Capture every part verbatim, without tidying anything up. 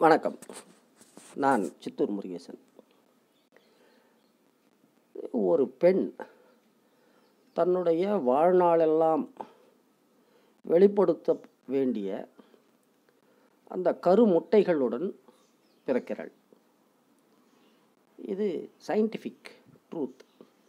வணக்கம். நான் சித்தூர் முருகேசன். ஒரு பெண் தன்னுடைய வாழ்நாளெல்லாம் வெளிப்படுத்த வேண்டிய அந்த கருமுட்டைகளுடன் பிறக்கிறாள். இது சயின்டிஃபிக் ட்ரூத்.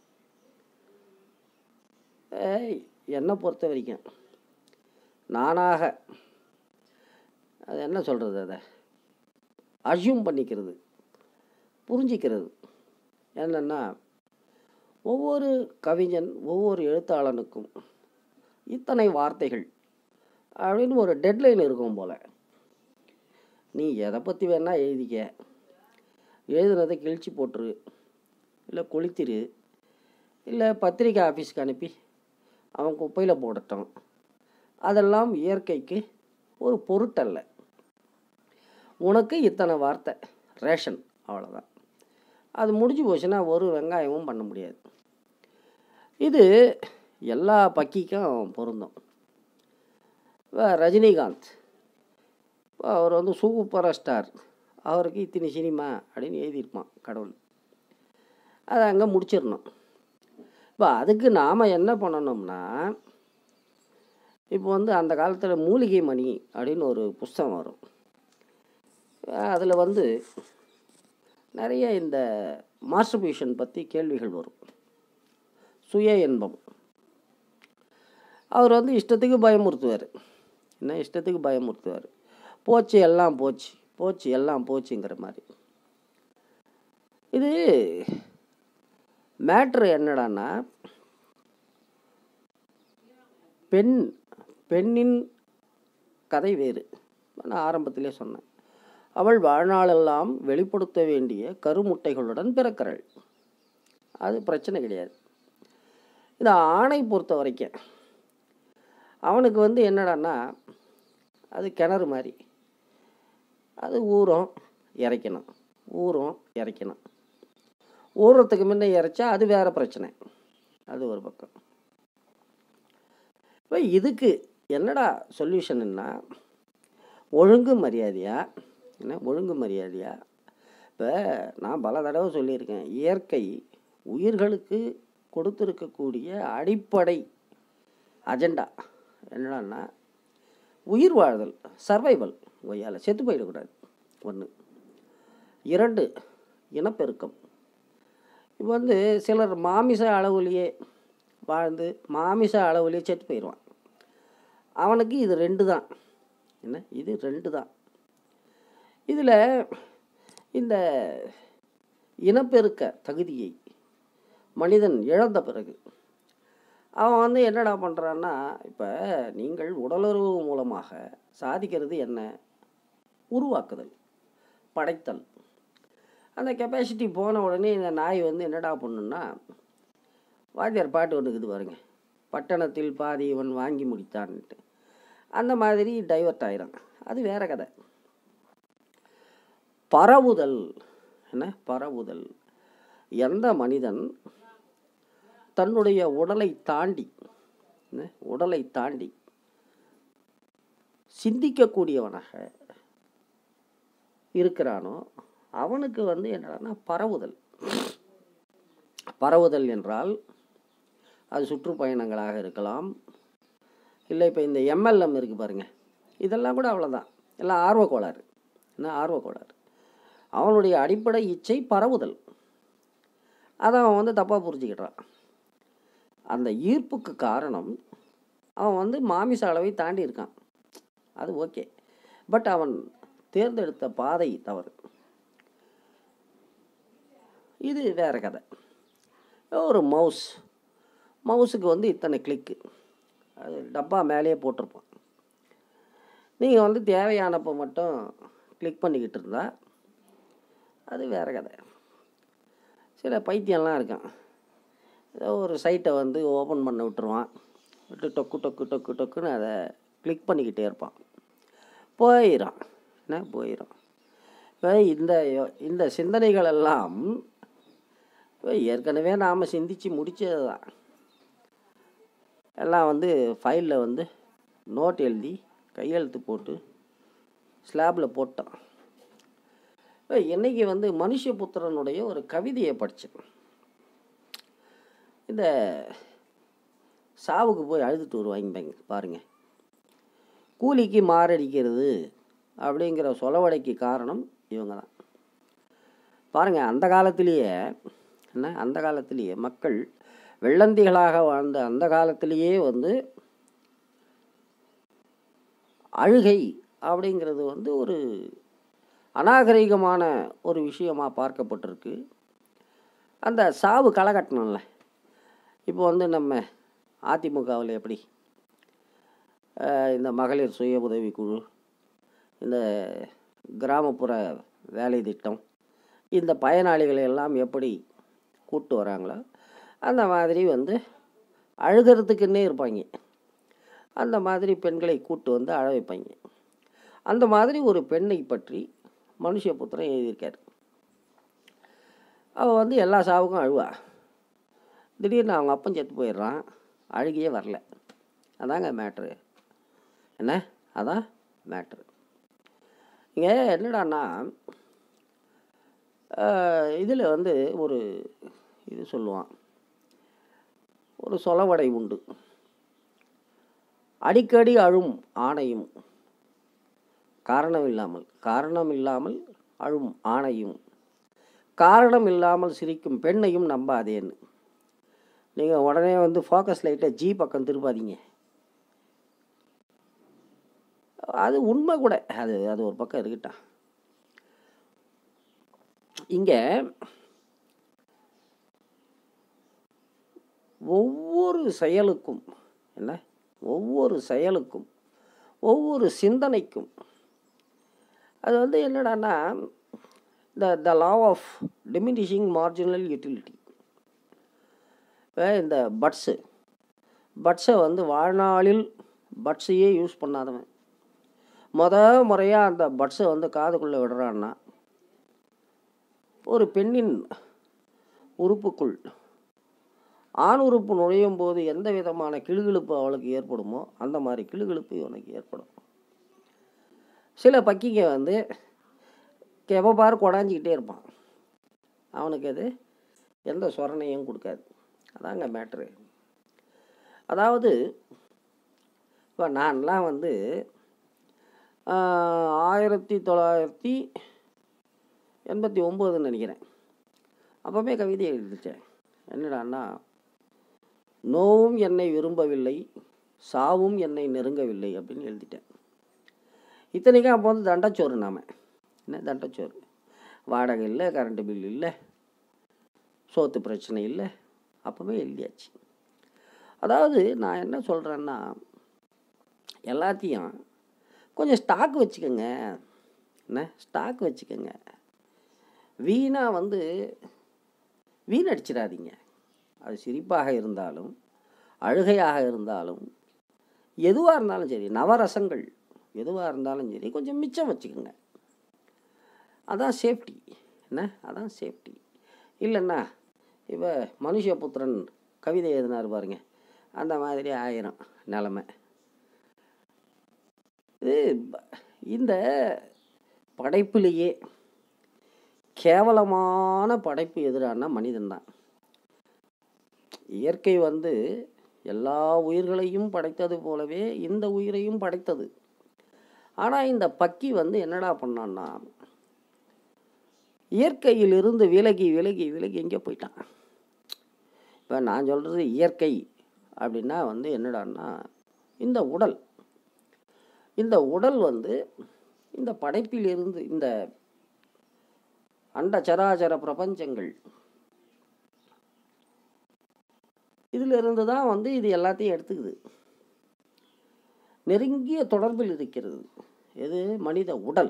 என்னை பொறுத்த வரைக்கும் நானாக அது என்ன சொல்கிறது, அதை அஸ்யூம் பண்ணிக்கிறது, புரிஞ்சிக்கிறது என்னென்னா, ஒவ்வொரு கவிஞன் ஒவ்வொரு எழுத்தாளனுக்கும் இத்தனை வார்த்தைகள் அப்படின்னு ஒரு டெட்லைன் இருக்கும் போல். நீ எதை பற்றி வேணால் எழுதிக்க, எழுதுனதை கிழிச்சு போட்டுரு, இல்லை கொளுத்திரு, இல்லை பத்திரிக்கை ஆஃபீஸ்க்கு அனுப்பி அவன் குப்பையில் போடட்டும். அதெல்லாம் இயற்கைக்கு ஒரு பொருட்டல்ல. உனக்கு இத்தனை வார்த்தை ரேஷன், அவ்வளோதான். அது முடிஞ்சு போச்சுன்னா ஒரு வெங்காயமும் பண்ண முடியாது. இது எல்லா பக்கிக்கும் பொருந்தும். ரஜினிகாந்த் அவர் வந்து சூப்பர் ஸ்டார், அவருக்கு இத்தனை சினிமா அப்படின்னு எழுதியிருப்பான் கடவுள். அதை அங்கே முடிச்சிடணும். இப்போ அதுக்கு நாம் என்ன பண்ணணும்னா, இப்போ வந்து அந்த காலத்தில் மூலிகை மணி அப்படின்னு ஒரு புஸ்தகம் வரும். அதில் வந்து நிறைய இந்த மாஸ்டர்பேஷன் பற்றி கேள்விகள் வரும். சுய இன்பம். அவர் வந்து இஷ்டத்துக்கு பயமுறுத்துவார். என்ன இஷ்டத்துக்கு பயமுறுத்துவார். போச்சு எல்லாம் போச்சு, போச்சு எல்லாம் போச்சுங்கிற மாதிரி. இது மேட்ரு என்னடான்னா, பெண் பெண்ணின் கதை வேறு. நான் ஆரம்பத்திலே சொன்னேன். அவள் வாழ்நாளெல்லாம் வெளிப்படுத்த வேண்டிய கருமுட்டைகளுடன் பிறக்கிறாள். அது பிரச்சனை கிடையாது. இந்த ஆணை பொறுத்த வரைக்கும் அவனுக்கு வந்து என்னடான்னா, அது கிணறு மாதிரி. அது ஊறும் இறைக்கணும், ஊறும் இறைக்கணும். ஊறுறதுக்கு முன்னே இறைச்சா அது வேறு பிரச்சனை. அது ஒரு பக்கம். இப்போ இதுக்கு என்னடா சொல்யூஷன்னா, ஒழுங்கு மரியாதையா, என்ன ஒழுங்கு மரியாதையா. இப்போ நான் பல தடவை சொல்லியிருக்கேன், இயற்கை உயிர்களுக்கு கொடுத்துருக்கக்கூடிய அடிப்படை அஜெண்டா என்னடான்னா, உயிர் வாழ்தல், சர்வைவல். ஒய்யால் செத்து போயிடக்கூடாது. ஒன்று. இரண்டு, இனப்பெருக்கம். இப்போ வந்து சிலர் மாமிச அளவுலேயே வாழ்ந்து மாமிச அளவுலேயே செத்து போயிடுவான். அவனுக்கு இது ரெண்டு தான். என்ன இது ரெண்டு தான். இதில் இந்த இனப்பெருக்க தகுதியை மனிதன் இழந்த பிறகு அவன் வந்து என்னடா பண்ணுறான்னா, இப்போ நீங்கள் உடலுறவு மூலமாக சாதிக்கிறது என்ன? உருவாக்குதல், படைத்தல். அந்த கெப்பாசிட்டி போன உடனே இந்த நாய் வந்து என்னடா பண்ணுன்னா, வாத்தியார் பாட்டு ஒன்று இருக்குது பாருங்க, பட்டணத்தில் பாதி இவன் வாங்கி முடித்தான்ட்டு. அந்த மாதிரி டைவர்ட் ஆயிரும். அது வேற கதை. பரவுதல். என்ன பரவுதல்? எந்த மனிதன் தன்னுடைய உடலை தாண்டி உடலை தாண்டி சிந்திக்கக்கூடியவனாக இருக்கிறானோ அவனுக்கு வந்து என்னன்னா பரவுதல். பரவுதல் என்றால் அது சுற்றுப்பயணங்களாக இருக்கலாம். இல்லை இப்போ இந்த எம்எல்எம் இருக்குது பாருங்கள், இதெல்லாம் கூட அவ்வளோதான். எல்லாம் ஆர்வக்கோளாறு. என்ன ஆர்வக்கோளாறு? அவனுடைய அடிப்படை இச்சை பரவுதல். அதை அவன் வந்து தப்பாக புரிஞ்சுக்கிட்டான். அந்த ஈர்ப்புக்கு காரணம் அவன் வந்து மாமிச அளவை தாண்டி இருக்கான். அது ஓகே. பட் அவன் தேர்ந்தெடுத்த பாதை தவறு. இது வேறு கதை. ஒரு மவுஸ் மவுஸுக்கு வந்து இத்தனை கிளிக்கு, அது டப்பா மேலேயே போட்டிருப்பான். நீங்கள் வந்து தேவையானப்போ மட்டும் கிளிக் பண்ணிக்கிட்டு இருந்தால் அது வேறு கதை. சில பைத்தியம்லாம் இருக்கான், ஏதோ ஒரு சைட்டை வந்து ஓப்பன் பண்ண விட்டுருவான், விட்டு டொக்கு டொக்கு டொக்கு டொக்குன்னு அதை கிளிக் பண்ணிக்கிட்டே இருப்பான். போயிடும். என்ன போயிடும். இப்போ இந்த இந்த சிந்தனைகளெல்லாம் ஏற்கனவே நாம் சிந்தித்து முடித்தது தான். எல்லாம் வந்து ஃபைலில் வந்து நோட் எழுதி கையெழுத்து போட்டு ஸ்லாபில் போட்டோம். இன்னைக்கு வந்து மனுஷபுத்திரனுடைய ஒரு கவிதையை படித்தேன். இந்த சாவுக்கு போய் அழுதுட்டு வருவாங்க பாருங்க. கூலிக்கு மாரடிக்கிறது அப்படிங்கிற சொலவடைக்கு காரணம் இவங்க தான். பாருங்கள், அந்த காலத்திலேயே என்ன அந்த காலத்திலேயே மக்கள் வெள்ளந்திகளாக வாழ்ந்த அந்த காலத்திலேயே வந்து அழுகை அப்படிங்கிறது வந்து ஒரு அநாகரிகமான ஒரு விஷயமாக பார்க்கப்பட்டிருக்கு. அந்த சாவு களகட்டணும்ல. இப்போ வந்து நம்ம அதிமுகவில் எப்படி இந்த மகளிர் சுய உதவி குழு, இந்த கிராமப்புற வேலை திட்டம், இந்த பயனாளிகளை எல்லாம் எப்படி கூட்டு வராங்களோ அந்த மாதிரி வந்து அழுகிறதுக்குன்னே இருப்பாங்க. அந்த மாதிரி பெண்களை கூட்டு வந்து அழ வைப்பாங்க. அந்த மாதிரி ஒரு பெண்ணை பற்றி மனுஷபுத்திரன் எழுதியிருக்கார். அவள் வந்து எல்லா சாவுக்கும் அழுவா. திடீர்னு அவங்க அப்பன் செத்து போயிடுறான், அழுகியே வரல. அதாங்க மேட்ரு. என்ன அதான் மேட்ரு. இங்கே என்னடான்னா, இதில் வந்து ஒரு இது சொல்லுவான், ஒரு சொலவடை உண்டு. அடிக்கடி அழும் ஆணையும் காரணம் இல்லாமல் காரணம் இல்லாமல் அழும் ஆணையும் காரணம் இல்லாமல் சிரிக்கும் பெண்ணையும் நம்பாதேன்னு. நீங்கள் உடனே வந்து ஃபோக்கஸ் லைட்டை ஜி பக்கம் திருப்பாதீங்க. அது உண்மை கூட. அது அது ஒரு பக்கம் இருக்கட்டா. இங்கே ஒவ்வொரு செயலுக்கும் என்ன ஒவ்வொரு செயலுக்கும் ஒவ்வொரு சிந்தனைக்கும் அது வந்து என்னடான்னா, the the law of diminishing marginal utility. இப்போ இந்த பட்ஸு பட்ஸை வந்து வாழ்நாளில் பட்ஸையே யூஸ் பண்ணாதவன் முத முறையாக அந்த பட்ஸை வந்து காதுக்குள்ளே விடுறான்னா, ஒரு பெண்ணின் உறுப்புக்குள் ஆண் உறுப்பு நுழையும் போது எந்த விதமான கிளுகிழுப்பு அவளுக்கு ஏற்படுமோ அந்த மாதிரி கிளுகிழுப்பு இவனுக்கு ஏற்படும். சில பக்கிங்க வந்து எப்போ பாரு கொடாஞ்சிக்கிட்டே இருப்பான். அவனுக்கு அது எந்த சொரணையும் கொடுக்காது. அதாங்க மேட்ரு. அதாவது இப்போ நான்லாம் வந்து ஆயிரத்தி தொள்ளாயிரத்தி எண்பத்தி ஒம்போதுன்னு நினைக்கிறேன், அப்போவே கவிதை எழுதிட்டேன். என்னடான்னா, நோவும் என்னை விரும்பவில்லை, சாவும் என்னை நெருங்கவில்லை அப்படின்னு எழுதிட்டேன். இத்தனைக்கும் அப்போ வந்து தண்டச்சோறு. நாம் என்ன தண்டச்சோறு, வாடகை இல்லை, கரண்ட்டு பில் இல்லை, சோத்து பிரச்சனை இல்லை, அப்போவே எழுதியாச்சு. அதாவது நான் என்ன சொல்கிறேன்னா, எல்லாத்தையும் கொஞ்சம் ஸ்டாக் வச்சுக்கோங்க. என்ன ஸ்டாக் வச்சுக்கோங்க. வீணாக வந்து வீணடிச்சிடாதீங்க. அது சிரிப்பாக இருந்தாலும் அழுகையாக இருந்தாலும் எதுவாக இருந்தாலும் சரி, நவரசங்கள் எதுவாக இருந்தாலும் சரி, கொஞ்சம் மிச்சம் வச்சுக்கோங்க. அதான் சேஃப்டி. என்ன அதான் சேஃப்டி. இல்லைன்னா இப்போ மனுஷபுத்திரன் கவிதை எழுதினார் பாருங்க, அந்த மாதிரி ஆயிரம் நிலமை. இது இந்த படைப்பிலேயே கேவலமான படைப்பு எதிரான மனிதன்தான். இயற்கை வந்து எல்லா உயிர்களையும் படைத்தது போலவே இந்த உயிரையும் படைத்தது. ஆனால் இந்த பக்கி வந்து என்னடா பண்ணான்னா, இயற்கையிலிருந்து விலகி விலகி விலகி எங்கே போயிட்டான். இப்போ நான் சொல்கிறது இயற்கை அப்படின்னா வந்து என்னடான்னா, இந்த உடல் இந்த உடல் வந்து இந்த படைப்பிலிருந்து, இந்த அண்ட சராச்சர பிரபஞ்சங்கள் இதிலிருந்து தான் வந்து இது எல்லாத்தையும் எடுத்துக்குது. நெருங்கிய தொடர்பில் இருக்கிறது எது? மனித உடல்.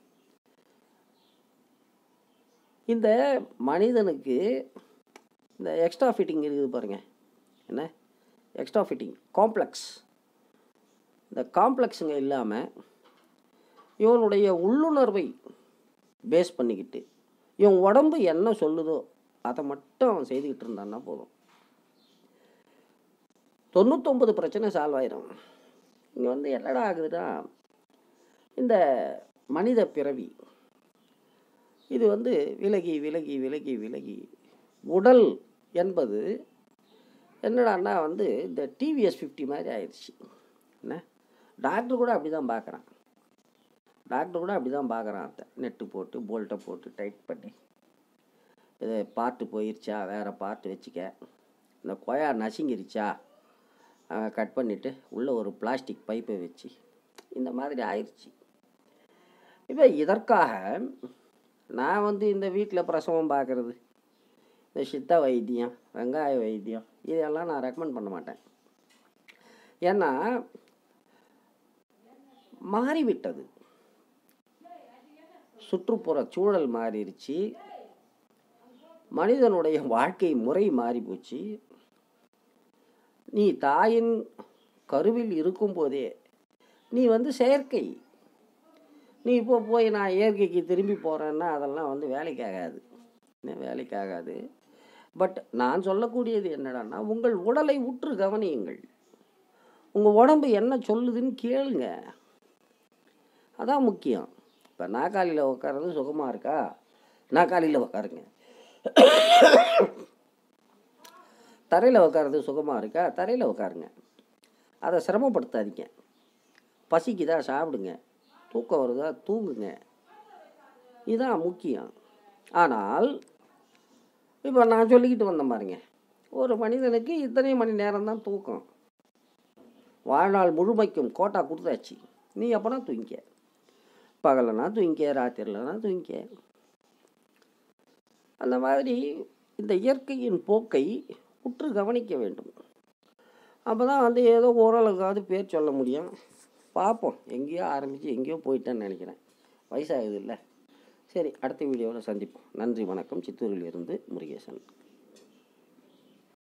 இந்த மனிதனுக்கு இந்த எக்ஸ்ட்ரா ஃபிட்டிங் இருக்குது பாருங்க. என்ன எக்ஸ்ட்ரா ஃபிட்டிங், காம்ப்ளெக்ஸ். இந்த காம்ப்ளெக்ஸுங்க இல்லாமல் இவனுடைய உள்ளுணர்வை பேஸ் பண்ணிக்கிட்டு இவன் உடம்பு என்ன சொல்லுதோ அதை மட்டும் அவன் செய்துக்கிட்டு இருந்தான்னா போதும், தொண்ணூத்தொம்பது பிரச்சனை சால்வ் ஆயிரும். இங்கே வந்து என்னடா ஆகுதுன்னா, இந்த மனித பிறவி இது வந்து விலகி விலகி விலகி விலகி உடல் என்பது என்னடான்னா வந்து இந்த டிவிஎஸ் ஃபிஃப்டி மாதிரி ஆயிடுச்சு. என்ன டாக்டர் கூட அப்படி தான் பார்க்குறான் டாக்டர் கூட அப்படி தான் பார்க்குறான். அதை நெட்டு போட்டு போல்ட்டை போட்டு டைட் பண்ணி இது பார்ட்டு போயிடுச்சா வேறு பார்ட்டு வச்சுக்க, இந்த கொயா நசுங்கிருச்சா கட் பண்ணிவிட்டு உள்ளே ஒரு பிளாஸ்டிக் பைப்பை வச்சு இந்த மாதிரி ஆயிடுச்சு. இப்போ இதற்காக நான் வந்து இந்த வீட்டில் பிரசவம் பார்க்குறது, இந்த சித்த வைத்தியம், வெங்காய வைத்தியம் இதெல்லாம் நான் ரெக்கமெண்ட் பண்ண மாட்டேன். ஏன்னா மாறிவிட்டது, சுற்றுப்புற சூழல் மாறிடுச்சு, மனிதனுடைய வாழ்க்கை முறை மாறி போச்சு. நீ தாயின் கருவில் இருக்கும்போதே நீ வந்து செயற்கை, நீ இப்போ போய் நான் இயற்கைக்கு திரும்பி போகிறேன்னா அதெல்லாம் வந்து வேலைக்காகாது வேலைக்காகாது பட் நான் சொல்லக்கூடியது என்னடான்னா, உங்கள் உடலை உற்று கவனியுங்கள். உங்கள் உடம்பு என்ன சொல்லுதுன்னு கேளுங்க, அதான் முக்கியம். இப்போ நாற்காலியில் உட்கார்றது சுகமாக இருக்கா, நாற்காலியில் உட்காருங்க. தரையில் உட்கார்றது சுகமாக இருக்கா, தரையில் உட்காருங்க. அதை சிரமப்படுத்தாதீங்க. பசிக்குதா சாப்பிடுங்க, தூக்கம் வருதா தூங்குங்க, இதுதான் முக்கியம். ஆனால் இப்போ நான் சொல்லிக்கிட்டு வந்தேன் பாருங்க, ஒரு மனிதனுக்கு இத்தனை மணி நேரம் தான் தூக்கம், வாழ்நாள் முழுமைக்கும் கோட்டா கொடுத்தாச்சு. நீ எப்போனா தூங்கிக்க, பகலனா தூங்கிக்க, ராத்திரிலனா தூங்கிக்க. அந்த மாதிரி இந்த இயற்கையின் போக்கை உற்று கவனிக்க வேண்டும். அப்போ தான் வந்து ஏதோ ஓரளவுக்காவது பேர் சொல்ல முடியும். பார்ப்போம், எங்கேயோ ஆரம்பித்து எங்கேயோ போயிட்டேன்னு நினைக்கிறேன், வயசாகுது இல்லை. சரி, அடுத்த வீடியோவில் சந்திப்போம். நன்றி, வணக்கம். சித்தூரில் இருந்து முருகேசன்.